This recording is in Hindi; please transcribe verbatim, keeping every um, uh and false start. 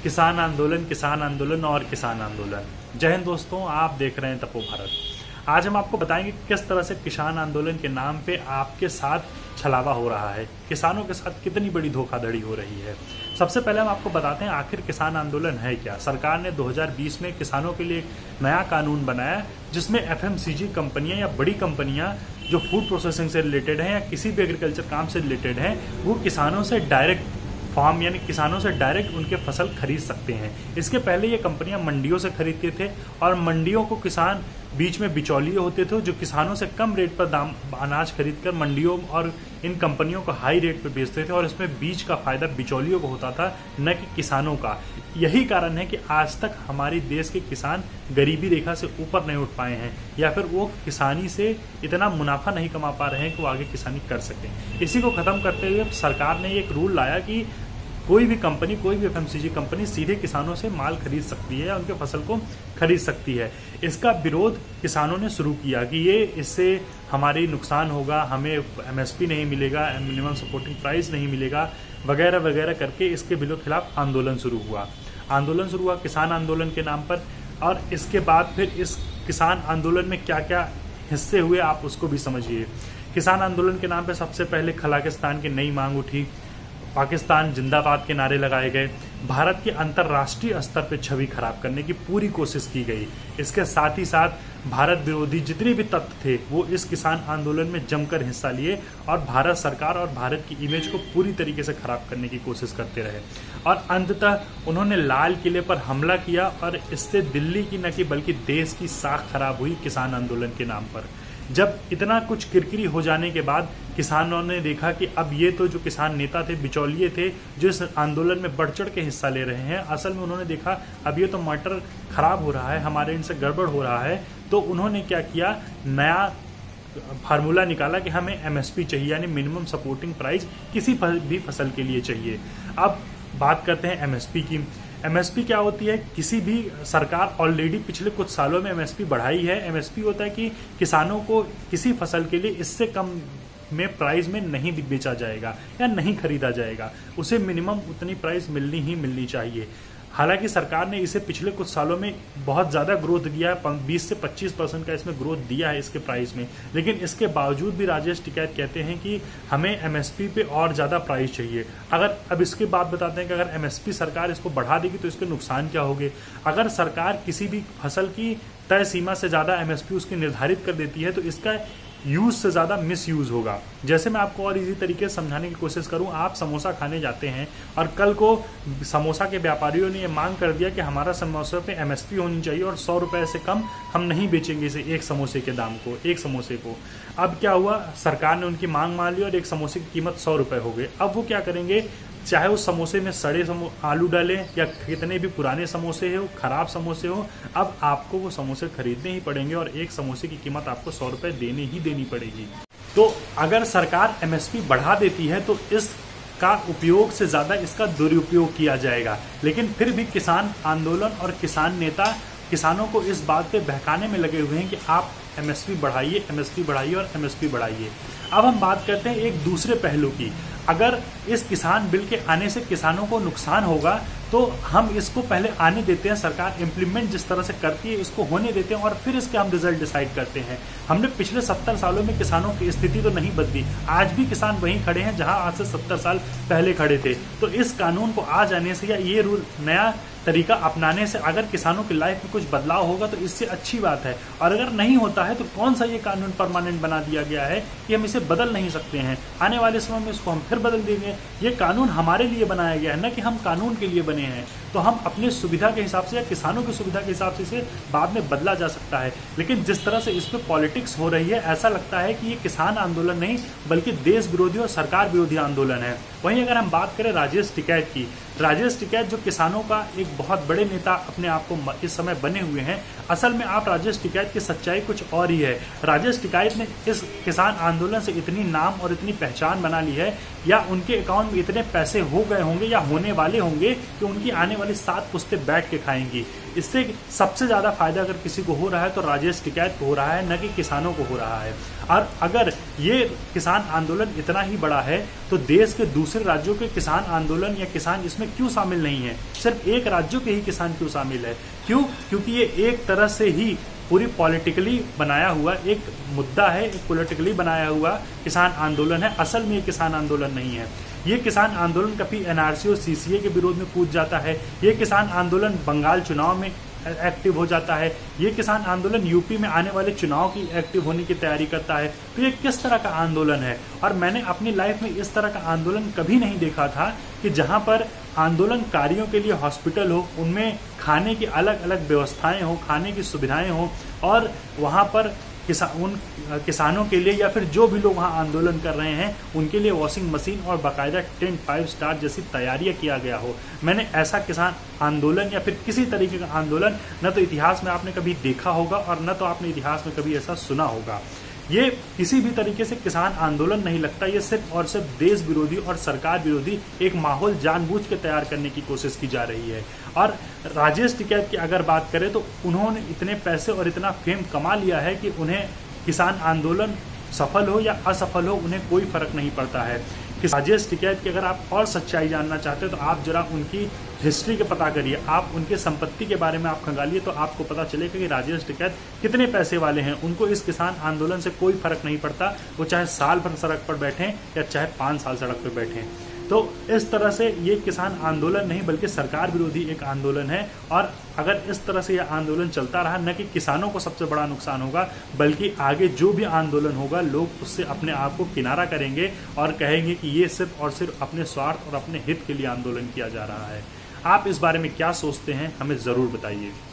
किसान आंदोलन, किसान आंदोलन और किसान आंदोलन। जय हिंद दोस्तों, आप देख रहे हैं तपो भारत। आज हम आपको बताएंगे किस तरह से किसान आंदोलन के नाम पे आपके साथ छलावा हो रहा है, किसानों के साथ कितनी बड़ी धोखाधड़ी हो रही है। सबसे पहले हम आपको बताते हैं आखिर किसान आंदोलन है क्या। सरकार ने दो हज़ार बीस में किसानों के लिए एक नया कानून बनाया जिसमें एफएमसीजी कंपनियां या बड़ी कंपनियां जो फूड प्रोसेसिंग से रिलेटेड हैं या किसी भी एग्रीकल्चर काम से रिलेटेड हैं, वो किसानों से डायरेक्ट फार्म यानी किसानों से डायरेक्ट उनके फसल खरीद सकते हैं। इसके पहले ये कंपनियां मंडियों से खरीदते थे और मंडियों को किसान बीच में बिचौलिए होते थे जो किसानों से कम रेट पर दाम अनाज खरीदकर मंडियों और इन कंपनियों को हाई रेट पर बेचते थे और इसमें बीज का फायदा बिचौलियों को होता था, न कि किसानों का। यही कारण है कि आज तक हमारे देश के किसान गरीबी रेखा से ऊपर नहीं उठ पाए हैं या फिर वो किसानी से इतना मुनाफा नहीं कमा पा रहे हैं कि वो आगे किसानी कर सकें। इसी को खत्म करते हुए सरकार ने एक रूल लाया कि कोई भी कंपनी, कोई भी एफएमसीजी कंपनी सीधे किसानों से माल खरीद सकती है या उनके फसल को खरीद सकती है। इसका विरोध किसानों ने शुरू किया कि ये इससे हमारी नुकसान होगा, हमें एमएसपी नहीं मिलेगा, मिनिमम सपोर्टिंग प्राइस नहीं मिलेगा, वगैरह वगैरह करके इसके बिलों के खिलाफ आंदोलन शुरू हुआ। आंदोलन शुरू हुआ किसान आंदोलन के नाम पर। और इसके बाद फिर इस किसान आंदोलन में क्या क्या हिस्से हुए आप उसको भी समझिए। किसान आंदोलन के नाम पर सबसे पहले खलाकिस्तान की नई मांग उठी, पाकिस्तान जिंदाबाद के नारे लगाए गए, भारत की अंतर्राष्ट्रीय स्तर पर छवि खराब करने की पूरी कोशिश की गई। इसके साथ ही साथ भारत विरोधी जितने भी तत्व थे वो इस किसान आंदोलन में जमकर हिस्सा लिए और भारत सरकार और भारत की इमेज को पूरी तरीके से खराब करने की कोशिश करते रहे। और अंततः उन्होंने लाल किले पर हमला किया और इससे दिल्ली की न कि बल्कि देश की साख खराब हुई किसान आंदोलन के नाम पर। जब इतना कुछ किरकिरी हो जाने के बाद किसानों ने देखा कि अब ये तो जो किसान नेता थे, बिचौलिए थे जो इस आंदोलन में बढ़ चढ़ के हिस्सा ले रहे हैं, असल में उन्होंने देखा अब ये तो मटर खराब हो रहा है, हमारे इनसे गड़बड़ हो रहा है। तो उन्होंने क्या किया, नया फार्मूला निकाला कि हमें एमएसपी चाहिए यानी मिनिमम सपोर्टिंग प्राइस किसी भी फसल के लिए चाहिए। अब बात करते हैं एमएसपी की। एमएसपी क्या होती है? किसी भी सरकार ऑलरेडी पिछले कुछ सालों में एमएसपी बढ़ाई है। एमएसपी होता है कि किसानों को किसी फसल के लिए इससे कम में प्राइस में नहीं बीचा जाएगा या नहीं खरीदा जाएगा, उसे मिनिमम उतनी प्राइस मिलनी ही मिलनी चाहिए। हालांकि सरकार ने इसे पिछले कुछ सालों में बहुत ज़्यादा ग्रोथ दिया है, बीस से पच्चीस परसेंट का इसमें ग्रोथ दिया है इसके प्राइस में, लेकिन इसके बावजूद भी राजेश टिकैत कहते हैं कि हमें एमएसपी पे और ज़्यादा प्राइस चाहिए। अगर अब इसके बाद बताते हैं कि अगर एमएसपी सरकार इसको बढ़ा देगी तो इसके नुकसान क्या होंगे। अगर सरकार किसी भी फसल की तय सीमा से ज़्यादा एमएसपी उसकी निर्धारित कर देती है तो इसका यूज से ज़्यादा मिस यूज होगा। जैसे मैं आपको और इजी तरीके से समझाने की कोशिश करूं, आप समोसा खाने जाते हैं और कल को समोसा के व्यापारियों ने ये मांग कर दिया कि हमारा समोसे पे एमएसपी होनी चाहिए और सौ रुपए से कम हम नहीं बेचेंगे इसे, एक समोसे के दाम को, एक समोसे को। अब क्या हुआ, सरकार ने उनकी मांग मान ली और एक समोसे की कीमत सौ रुपये हो गई। अब वो क्या करेंगे, चाहे उस समोसे में सड़े आलू डालें या कितने भी पुराने समोसे हो, खराब समोसे हो, अब आपको वो समोसे खरीदने ही पड़ेंगे और एक समोसे की कीमत आपको सौ रुपये देने ही देनी पड़ेगी। तो अगर सरकार एमएसपी बढ़ा देती है तो इसका उपयोग से ज़्यादा इसका दुरुपयोग किया जाएगा। लेकिन फिर भी किसान आंदोलन और किसान नेता किसानों को इस बात पे बहकाने में लगे हुए हैं कि आप एमएसपी बढ़ाइए, एमएसपी बढ़ाइए और एमएसपी बढ़ाइए। अब हम बात करते हैं एक दूसरे पहलू की। अगर इस किसान बिल के आने से किसानों को नुकसान होगा तो हम इसको पहले आने देते हैं, सरकार इम्प्लीमेंट जिस तरह से करती है इसको होने देते हैं और फिर इसके हम रिजल्ट डिसाइड करते हैं। हमने पिछले सत्तर सालों में किसानों की स्थिति तो नहीं बदली, आज भी किसान वहीं खड़े हैं जहां आज से सत्तर साल पहले खड़े थे। तो इस कानून को आ जाने से या ये रूल नया तरीका अपनाने से अगर किसानों की लाइफ में कुछ बदलाव होगा तो इससे अच्छी बात है, और अगर नहीं होता है तो कौन सा ये कानून परमानेंट बना दिया गया है कि हम इसे बदल नहीं सकते हैं। आने वाले समय में इसको हम फिर बदल देंगे। ये कानून हमारे लिए बनाया गया है, न कि हम कानून के लिए बने हैं। तो हम अपने सुविधा के हिसाब से या किसानों की सुविधा के हिसाब से इसे बाद में बदला जा सकता है। लेकिन जिस तरह से इस पर पॉलिटिक्स हो रही है, ऐसा लगता है कि ये किसान आंदोलन नहीं बल्कि देश विरोधी और सरकार विरोधी आंदोलन है। वहीं अगर हम बात करें राजेश टिकैत की, राजेश टिकैत जो किसानों का एक बहुत बड़े नेता अपने आप को इस समय बने हुए हैं, असल में आप राजेश टिकैत की सच्चाई कुछ और ही है। राजेश टिकैत ने इस किसान आंदोलन से इतनी नाम और इतनी पहचान बना ली है, या उनके अकाउंट में इतने पैसे हो गए होंगे या होने वाले होंगे कि उनकी आने वाली सात पुश्तें बैठ के खाएंगी। इससे सबसे ज्यादा फायदा अगर किसी को हो रहा है तो राजेश टिकैत को हो रहा है, न कि किसानों को हो रहा है। और अगर ये किसान आंदोलन इतना ही बड़ा है तो देश के दूसरे दूसरे राज्यों के किसान आंदोलन या किसान इसमें क्यों शामिल नहीं है? सिर्फ एक राज्यों के ही किसान क्यों शामिल है? क्यों? क्योंकि ये एक तरह से ही पूरी पॉलिटिकली बनाया हुआ एक मुद्दा है, एक पॉलिटिकली बनाया हुआ किसान आंदोलन है। असल में ये किसान आंदोलन नहीं है। ये किसान आंदोलन कभी एनआरसी और सीसीए के विरोध में कूद जाता है। ये किसान आंदोलन बंगाल चुनाव में एक्टिव हो जाता है। ये किसान आंदोलन यूपी में आने वाले चुनाव की एक्टिव होने की तैयारी करता है। तो ये किस तरह का आंदोलन है? और मैंने अपनी लाइफ में इस तरह का आंदोलन कभी नहीं देखा था कि जहां पर आंदोलनकारियों के लिए हॉस्पिटल हो, उनमें खाने की अलग अलग व्यवस्थाएं हो, खाने की सुविधाएं हो, और वहां पर किसा, उन किसानों के लिए या फिर जो भी लोग वहाँ आंदोलन कर रहे हैं उनके लिए वॉशिंग मशीन और बाकायदा टेन फाइव स्टार जैसी तैयारियां किया गया हो। मैंने ऐसा किसान आंदोलन या फिर किसी तरीके का आंदोलन न तो इतिहास में आपने कभी देखा होगा और न तो आपने इतिहास में कभी ऐसा सुना होगा। ये किसी भी तरीके से किसान आंदोलन नहीं लगता। ये सिर्फ और सिर्फ देश विरोधी और सरकार विरोधी एक माहौल जानबूझ के तैयार करने की कोशिश की जा रही है। और राजेश टिकैत की अगर बात करें तो उन्होंने इतने पैसे और इतना फेम कमा लिया है कि उन्हें किसान आंदोलन सफल हो या असफल हो उन्हें कोई फर्क नहीं पड़ता है। राजेश टिकैत की अगर आप और सच्चाई जानना चाहते हैं तो आप जरा उनकी हिस्ट्री के पता करिए, आप उनके संपत्ति के बारे में आप खंगालिए, तो आपको पता चलेगा कि राजेश टिकैत कितने पैसे वाले हैं। उनको इस किसान आंदोलन से कोई फर्क नहीं पड़ता, वो चाहे साल भर सड़क पर बैठें या चाहे पाँच साल सड़क पर बैठें। तो इस तरह से ये किसान आंदोलन नहीं बल्कि सरकार विरोधी एक आंदोलन है। और अगर इस तरह से यह आंदोलन चलता रहा, न कि किसानों को सबसे बड़ा नुकसान होगा बल्कि आगे जो भी आंदोलन होगा लोग उससे अपने आप को किनारा करेंगे और कहेंगे कि ये सिर्फ और सिर्फ अपने स्वार्थ और अपने हित के लिए आंदोलन किया जा रहा है। आप इस बारे में क्या सोचते हैं, हमें ज़रूर बताइए।